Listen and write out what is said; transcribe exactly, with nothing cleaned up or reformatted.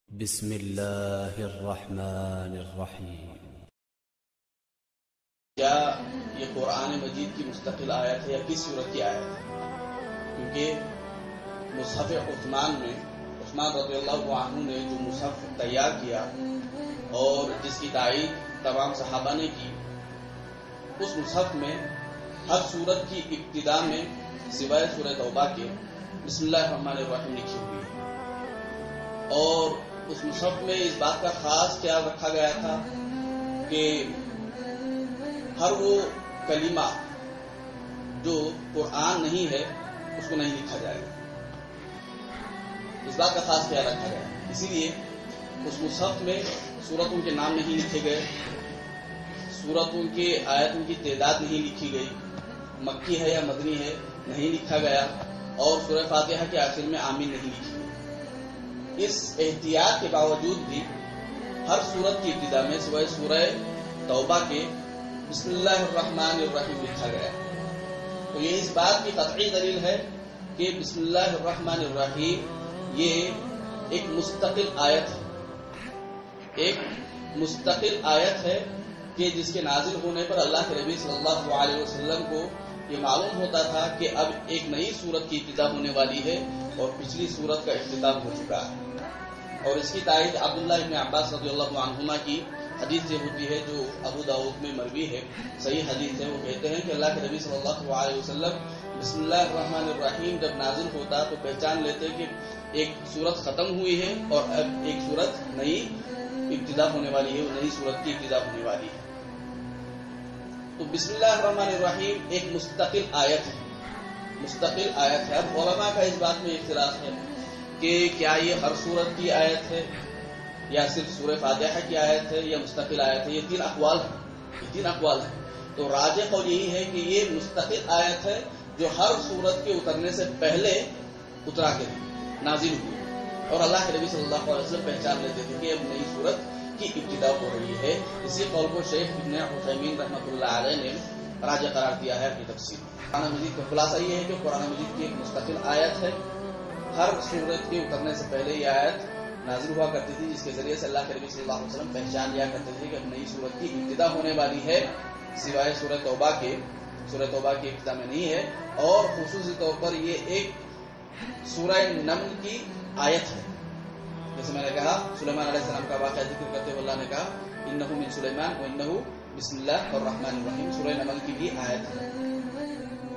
بسم اللہ الرحمن الرحیم۔ کیا یہ قرآن مجید کی مستقل آیت ہے یا کس صورت کی آیت ہے؟ کیونکہ مصحف عثمان میں عثمان رضی اللہ عنہ نے جو مصحف تیار کیا اور جس کی تائید تمام صحابہ نے کی، اس مصحف میں ہر صورت کی ابتدا میں سوائے سورہ توبہ کے بسم اللہ الرحمن الرحیم لکھی ہوئی ہے، اور اس مصحف میں اس بات کا خاص خیال رکھا گیا تھا کہ ہر وہ کلمہ جو قرآن نہیں ہے اس کو نہیں لکھا جائے گا، اس بات کا خاص خیال رکھا گیا۔ اسی لیے اس مصحف میں سورتوں کے نام نہیں لکھے گئے، سورتوں کے آیتوں کی تعداد نہیں لکھی گئی، مکی ہے یا مدنی ہے نہیں لکھا گیا، اور سورہ فاتحہ کے آخر میں آمین نہیں لکھی گئی۔ اس احتیاط کے باوجود بھی ہر سورت کی ابتدا میں سوائے سورہ توبہ کے بسم اللہ الرحمن الرحیم لکھا گیا، تو یہ اس بات کی قطعی دلیل ہے کہ بسم اللہ الرحمن الرحیم یہ ایک مستقل آیت ہے، ایک مستقل آیت ہے کہ جس کے نازل ہونے پر اللہ کے نبی صلی اللہ علیہ وسلم کو یہ معلوم ہوتا تھا کہ اب ایک نئی سورت کی ابتدا ہونے والی ہے اور پچھلی سورت کا اختتام ہو چکا ہے۔ اور اس کی تائید عبداللہ ابن عباس رضی اللہ عنہما کی حدیث سے ہوتی ہے جو ابو داؤد میں مروی ہے، صحیح حدیث ہے۔ وہ کہتے ہیں کہ اللہ کے نبی صلی اللہ علیہ وسلم بسم اللہ الرحمن الرحیم جب نازل ہوتا تو پہچان لیتے کہ ایک سورت ختم ہوئی ہے اور اب ایک سورت نئی ابتدا ہونے والی ہے، وہ نئی سورت کی ابتدا ہونے والی ہے۔ تو بسم اللہ الرحمن الرحیم ایک مستقل آیت ہے، مستقل آیت ہے۔ اب علماء کا اس بات میں اختلاف ہے کہ کیا یہ ہر سورت کی آیت ہے یا صرف سورہ فاتحہ کی آیت ہے یا مستقل آیت ہے۔ یہ تین اقوال ہیں، یہ تین اقوال ہیں۔ تو راجح قول یہی ہے کہ یہ مستقل آیت ہے جو ہر سورت کے اترنے سے پہلے اترا کے نازل ہوئی، اور اللہ کے نبی صلی اللہ علیہ وسلم پہچان لیتے تھے کہ اب نئی سورت کی ابتدا ہو رہی ہے۔ اسی قول کو شیخ ابن عثیمین رحمۃ اللہ علیہ نے راجح قرار دیا ہے اپنی تفسیر میں۔ قرآن مجید کا خلاصہ یہ ہے کہ قرآن مجید کی ایک مستقل آیت ہے، ہر سورت کے اترنے سے پہلے یہ آیت نازل ہوا کرتی تھی، جس کے ذریعے سے اللہ کے نبی صلی اللہ علیہ وسلم پہچان لیا کرتے تھے کہ اب نئی سورت کی ابتدا ہونے والی ہے، سوائے سورہ توبہ کے، سورہ توبہ کی ابتدا میں نہیں ہے۔ اور خصوصی طور پر یہ ایک سورہ نمل کی آیت ہے، جیسے میں نے کہا سلیمان علیہ السلام کا واقعہ ذکر کرتے ہوئے اللہ نے کہا انہ من سلیمان و انہ بسم اللہ الرحمن الرحیم، سورہ نمل کی بھی آیت ہے۔